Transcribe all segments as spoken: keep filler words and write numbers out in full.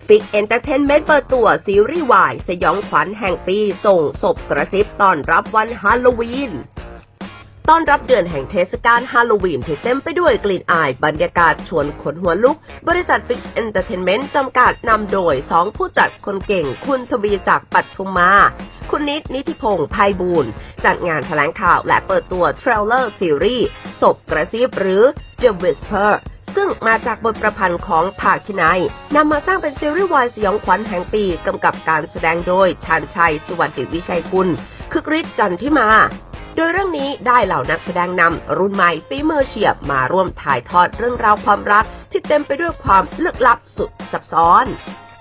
ฟิกเอนเตอร์เทนเมนต์เปิดตัวซีรีส์วายสยองขวัญแห่งปีส่งศพกระซิบต้อนรับวันฮาโลวีนต้อนรับเดือนแห่งเทศกาลฮาโลวีนที่เต็มไปด้วยกลิ่นอายบรรยากาศชวนขนหัวลุกบริษัทฟิกเอนเตอร์เทนเมนต์จำกัดนำโดยสองผู้จัดคนเก่งคุณทวีศักดิ์ปัทุมมาคุณนิดนิติพงษ์ไพบูลย์จัดงานแถลงข่าวและเปิดตัวเทรลเลอร์ซีรีส์ศพกระซิบหรือ The Whisperซึ่งมาจากบทประพันธ์ของภาคินัยนำมาสร้างเป็นซีรีส์วายสยองขวัญแห่งปีกำกับการแสดงโดยชาญชัยสุวรรณวิชัยกุลคึกฤทธิ์จันทิมาโดยเรื่องนี้ได้เหล่านักแสดงนำรุ่นใหม่ฝีมือเฉียบมาร่วมถ่ายทอดเรื่องราวความรักที่เต็มไปด้วยความลึกลับสุดซับซ้อน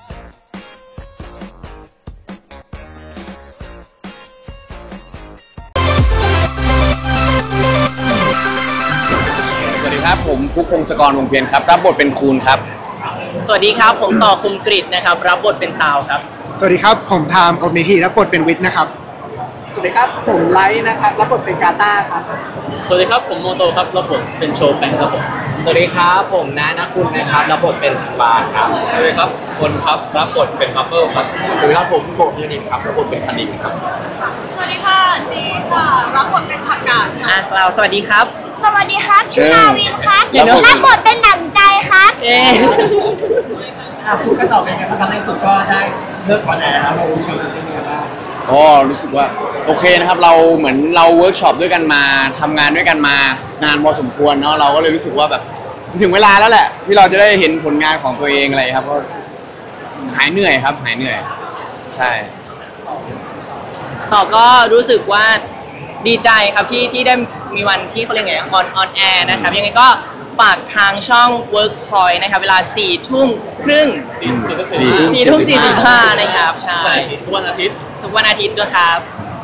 สวัสดีครับผมฟุกพงศกรวงเพียรครับรับบทเป็นคูณครับสวัสดีครับผมต่อคุมกริดนะครับรับบทเป็นตาวครับสวัสดีครับผมไทม์คอมมิทีรับบทเป็นวิทย์นะครับสวัสดีครับผมไลท์นะครับรับบทเป็นกาตาครับสวัสดีครับผมโมโตครับรับบทเป็นโชว์แปงครับผมสวัสดีครับผมนานะคุณนะครับรับบทเป็นบาร์ครับสวัสดีครับคนครับรับบทเป็นบับเบิ้ลครับสวัสดีครับผมโกพินิมครับรับบทเป็นคณิมครับสวัสดีค่ะจีค่ะรับบทเป็นผักกาดค่ะเราสวัสดีครับสวัสดีครับชื่อนาวินครับรับบทเป็นหนังใจครับเอ๊ะคุณก็ตอบเป็นไงบ้างครับในสุดก็ได้เลิกก่อนแล้วเรารู้สึกเป็นยังไงบ้างอ๋อรู้สึกว่าโอเคนะครับเราเหมือนเราเวิร์กช็อปด้วยกันมาทำงานด้วยกันมานานพอสมควรเนาะเราก็เลยรู้สึกว่าแบบถึงเวลาแล้วแหละที่เราจะได้เห็นผลงานของตัวเองอะไรครับก็หายเหนื่อยครับหายเหนื่อยใช่ต่อก็รู้สึกว่าดีใจครับที่ที่ได้มีวันที่เขาเรียกไงออนออนแอร์นะครับยังไงก็ฝากทางช่อง Workpoint นะครับเวลาสี่ทุ่มครึ่งสี่ทุ่มสี่สิบห้านะครับใช่ทุกวันอาทิตย์ทุกวันอาทิตย์ด้วยครับ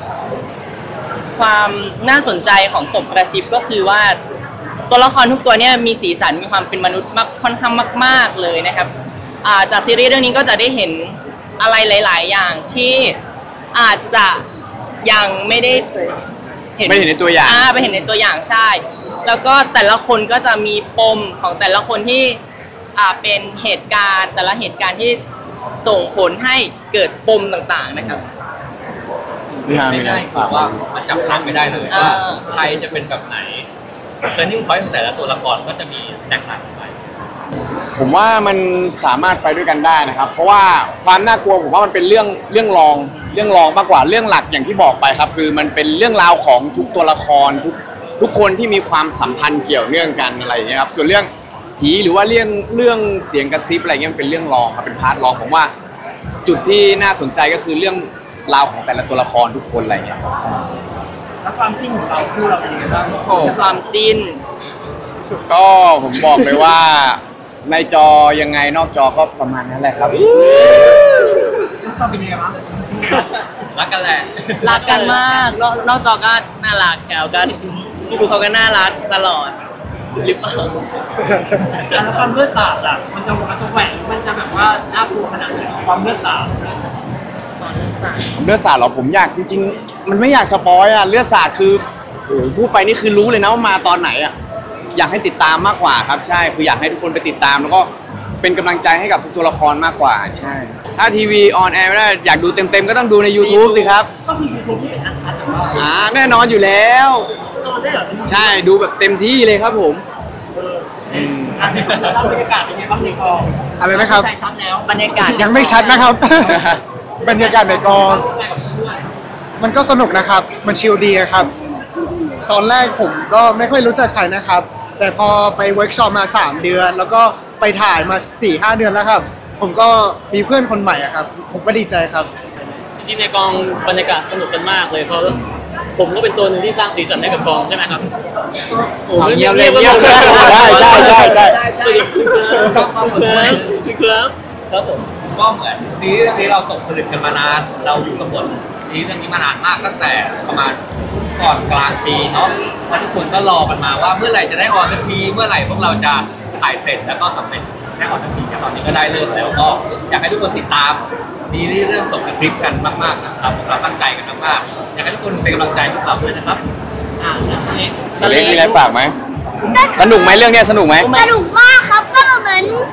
ความน่าสนใจของศพกระซิบก็คือว่าตัวละครทุกตัวเนี่ยมีสีสันมีความเป็นมนุษย์มากค่อนข้างมากๆเลยนะครับจากซีรีส์เรื่องนี้ก็จะได้เห็นอะไรหลายๆอย่างที่อาจจะยังไม่ได้เห็นไม่เห็นในตัวอย่างอ่าไปเห็นในตัวอย่างใช่แล้วก็แต่ละคนก็จะมีปมของแต่ละคนที่อ่าเป็นเหตุการณ์แต่ละเหตุการณ์ที่ส่งผลให้เกิดปมต่างๆนะครับไม่ได้คือว่ามันจับทางไม่ได้เลยว่าใครจะเป็นแบบไหนเทอร์นิ่งพอยต์ของแต่ละตัวละครก็จะมีแตกต่างกันไปผมว่ามันสามารถไปด้วยกันได้นะครับเพราะว่าความน่ากลัวผมว่ามันเป็นเรื่องเรื่องรองเรื่องรองมากกว่าเรื่องหลักอย่างที่บอกไปครับคือมันเป็นเรื่องราวของทุกตัวละครทุกทุกคนที่มีความสัมพันธ์เกี่ยวเนื่องกันอะไรอย่างเงี้ยครับส่วนเรื่องผีหรือว่าเรื่องเรื่องเสียงกระซิบอะไรเงี้ยมันเป็นเรื่องรองครับเป็นพาร์ทรองผมว่าจุดที่น่าสนใจก็คือเรื่องราวของแต่ละตัวละครทุกคนอะไรเงี้ยแล้วความจิ้นของเราคู่เราเป็นยังไงบ้างโอ้ความจิ้นก็ผมบอกเลยว่าในจอยังไงนอกจอก็ประมาณนั้นแหละครับก็เป็นยังไงบ้างรักกันแหละรักกันมากนอกจอก็น่ารักแถวกันพี่ปูเขาก็น่ารักตลอดหรือเปล่าแล้วความเลือดสาดอ่ะมันจะมันจะแหวกมันจะแบบว่าน่ากลัวขนาดไหนความเลือดสาดเลือดสาดเลือดสาดเหรอผมอยากจริงๆมันไม่อยากสปอยอ่ะเลือดสาดคือโอ้โหพูดไปนี่คือรู้เลยนะว่ามาตอนไหนอ่ะอยากให้ติดตามมากกว่าครับใช่คืออยากให้ทุกคนไปติดตามแล้วก็เป็นกำลังใจให้กับทุกตัวละครมากกว่าใช่ถ้าทีวีออนแอร์ไม่ได้อยากดูเต็มๆก็ต้องดูใน YouTube สิครับก็คือ YouTube ที่เป็นอันคัทอ่าแน่นอนอยู่แล้วใช่ดูแบบเต็มที่เลยครับผมอืมอันนี้เราบรรยากาศเป็นไงบ้างในกองอะไรนะครับใช่ชัดแล้วบรรยากาศยังไม่ชัดนะครับบรรยากาศในกองมันก็สนุกนะครับมันชิลดีครับตอนแรกผมก็ไม่ค่อยรู้จักใครนะครับแต่พอไปเวิร์กช็อปมาสามเดือนแล้วก็ไปถ่ายมา สี่ห้า เดือนแล้วครับผมก็มีเพื่อนคนใหม่ครับผมก็ดีใจครับจริงในกองบรรยากาศสนุกกันมากเลยเพราะผมก็เป็นตัวหนึ่งที่สร้างสีสันให้กับกองใช่ไหมครับโอ้เงียบเลยเงียบเลยใช่ใช่ใช่ใช่ใช่ครับครับครับผมก็เหมือนนี้เรื่องนี้เราตกผลึกกันมานานเราอยู่กับบทนี้เรื่องนี้มานานมากตั้งแต่ประมาณก่อนกลางปีเนาะทุกคนก็รอกันมาว่าเมื่อไหร่จะได้ออนสักทีเมื่อไหร่พวกเราจะถ่ายเสร็จแล้วก็สำเร็จได้ออนสักทีแต่ตอนนี้ก็ได้เริ่มแล้วก็อยากให้ทุกคนติดตามดีที่เรื่องตกกระทริปกันมากๆนะครับพวกเราตั้งใจกันมากๆอยากให้ทุกคนเป็นกำลังใจพวกเราด้วยนะครับอ่าเล็กมีอะไรฝากไหมสนุกไหมเรื่องนี้สนุกไหมสนุกมากครับก็เหมือน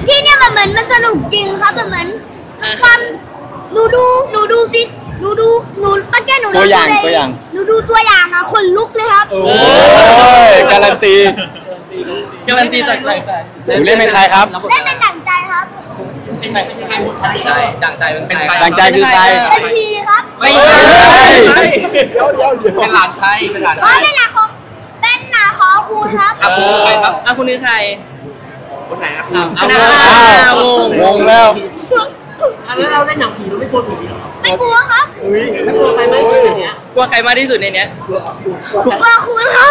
ที่เนี่ยมันเหมือนมันสนุกจริงครับแต่เหมือนความหนูดูหนูดูสิหนูดูหนูป้าแจ้หนูตัวอย่างดูเลตัวอย่างหนูดูตัวอย่างอะขนลุกเลยครับโอ้ยการันตีการันตีจากใครหนูเล่นเป็นใครครับเล่นเป็นดั่งใจครับเป็นใครเป็นใครใจดังใจเป็นใครดังใจคือใครเป็นพีครับไม่เฮ้ใช่ยเป็นหลานใครเป็นหลานอ๋อเป็นหลาของเป็นหลาขอครูครับอาคูใครครับอ่ะคุณคือใครคนไหนครับเอาอ้าวงงแล้วแล้วเราเล่นหนังผีเราไม่กลัวผีเหรอไม่กลัวครับไม่กลัวใครไหมที่อย่างเงี้ยกลัวใครมากที่สุดในเนี้ยกลัวครูครับ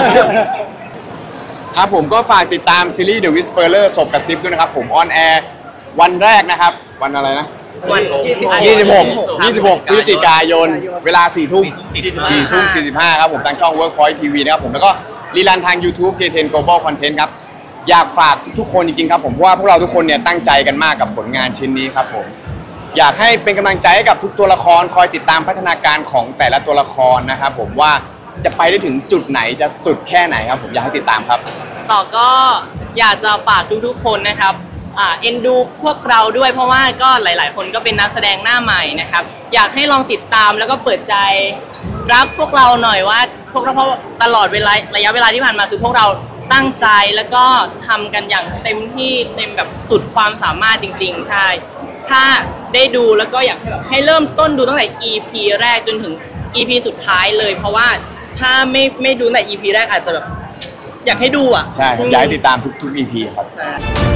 ครับผมก็ฝากติดตามซีรีส์ The Whisperer ศพกระซิบด้วยนะครับผมออนแอร์วันแรกนะครับ วันอะไรนะวันที่สิบยี่สิบหก ยี่สิบหกพฤศจิกายน เวลาสี่ทุ่ม สี่ทุ่มสี่สิบห้าครับผมทางช่อง Workpoint ที วี นะครับผมแล้วก็รีลันทาง YouTube เค เท็น Global Content ครับ อยากฝากทุกๆคนจริงๆครับผมเพราะว่าพวกเราทุกคนเนี่ยตั้งใจกันมากกับผลงานชิ้นนี้ครับผมอยากให้เป็นกำลังใจให้กับทุกตัวละครคอยติดตามพัฒนาการของแต่ละตัวละครนะครับผมว่าจะไปได้ถึงจุดไหนจะสุดแค่ไหนครับผมอยากให้ติดตามครับต่อก็อยากจะฝากทุกๆคนนะครับอ่าเอ็นดูพวกเราด้วยเพราะว่าก็หลายๆคนก็เป็นนักแสดงหน้าใหม่นะครับอยากให้ลองติดตามแล้วก็เปิดใจรักพวกเราหน่อยว่าพวกเราเพราะตลอดเวลาระยะเวลาที่ผ่านมาคือพวกเราตั้งใจแล้วก็ทำกันอย่างเต็มที่เต็มแบบสุดความสามารถจริงๆใช่ถ้าได้ดูแล้วก็อยากให้แบบให้เริ่มต้นดูตั้งแต่ อี พี แรกจนถึง อี พี สุดท้ายเลยเพราะว่าถ้าไม่ไม่ดูตั้งแต่ อี พี แรกอาจจะแบบอยากให้ดูอ่ะใช่ครับอยากให้ติดตามทุกๆ อี พี ครับใช่